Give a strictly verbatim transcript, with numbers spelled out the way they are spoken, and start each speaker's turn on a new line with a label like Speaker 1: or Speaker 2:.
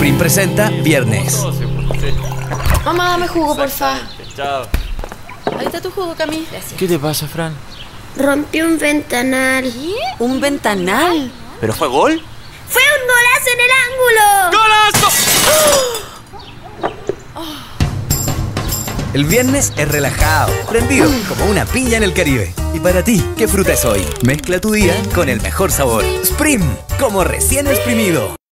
Speaker 1: Sprint presenta Viernes.
Speaker 2: Mamá, dame jugo, porfa.
Speaker 3: Chao.
Speaker 2: Ahí está tu jugo, Cami. Gracias.
Speaker 3: ¿Qué te pasa, Fran?
Speaker 4: Rompí un ventanal.
Speaker 2: ¿Qué? ¿Un ventanal?
Speaker 3: ¿Pero fue gol?
Speaker 4: ¡Fue un golazo en el ángulo!
Speaker 3: ¡Golazo!
Speaker 1: El viernes es relajado, prendido, como una piña en el Caribe. Y para ti, ¿qué fruta es hoy? Mezcla tu día con el mejor sabor. Sprint, como recién exprimido.